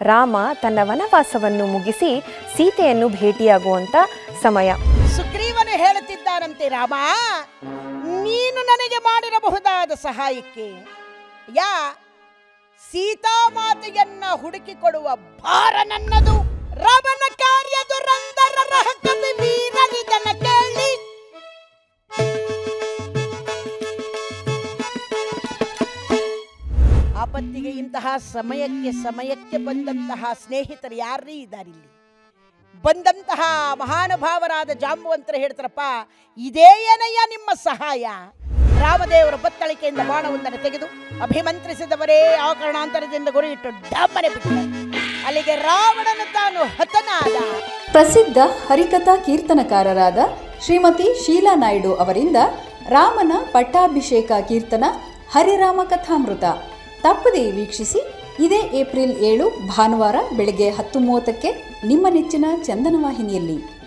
ರಾಮ ತನ್ನ ವನವಾಸವನ್ನು ಮುಗಿಸಿ ಸೀತೆಯನ್ನು ಭೇಟಿಯಾಗುವಂಥ ಸಮಯ. ಸುಗ್ರೀವನು ಹೇಳುತ್ತಿದ್ದಾನಂತೆ, ರಾಮ ನೀನು ನನಗೆ ಮಾಡಿರಬಹುದಾದ ಸಹಾಯಕ್ಕೆ ಸೀತಾಮಾತೆಯನ್ನ ಹುಡುಕಿಕೊಡುವ ಭಾರ ನನ್ನದು. ರಾಮನ ಕಾರ್ಯ ದುರಂದರ ಕವಿ ವೀರನಿದನ ಕೇಳಿ ಆಪತ್ತಿಗೆ ಇಂತಹ ಸಮಯಕ್ಕೆ ಬಂದಂತಹ ಸ್ನೇಹಿತರು ಯಾರೇ ಇದ್ದಾರಿಲ್ಲಿ. ಬಂದಂತಹ ಮಹಾನುಭಾವರಾದ ಜಾಂಬುವಂತರು ಹೇಳ್ತಾರಪ್ಪ, ಇದೇ ಏನಯ್ಯ ನಿಮ್ಮ ಸಹಾಯ? ರಾಮದೇವರ ಬತ್ತಳಿಕೆಯಿಂದ ಬಾಣವೊಂದನ್ನು ತೆಗೆದು ಅಭಿಮಂತ್ರಿಸಿದವರೇ ಆ ಕಾರಣಾಂತರದಿಂದ ಗುರಿಯಿಟ್ಟು ಡಮ್ಮನೆ ಬಿಟ್ಟರು. ಅಲ್ಲಿಗೆ ರಾವಣನು ತಾನು ಹತನಾದ. ಪ್ರಸಿದ್ಧ ಹರಿಕಥಾ ಕೀರ್ತನಕಾರರಾದ ಶ್ರೀಮತಿ ಶೀಲಾ ನಾಯ್ಡು ಅವರಿಂದ ರಾಮನ ಪಟ್ಟಾಭಿಷೇಕ ಕೀರ್ತನ ಹರಿರಾಮ ಕಥಾಮೃತ ತಪ್ಪದೇ ವೀಕ್ಷಿಸಿ. ಇದೇ ಏಪ್ರಿಲ್ 7 ಭಾನುವಾರ ಬೆಳಗ್ಗೆ 10:30ಕ್ಕೆ ನಿಮ್ಮ ನೆಚ್ಚಿನ ಚಂದನ ವಾಹಿನಿಯಲ್ಲಿ.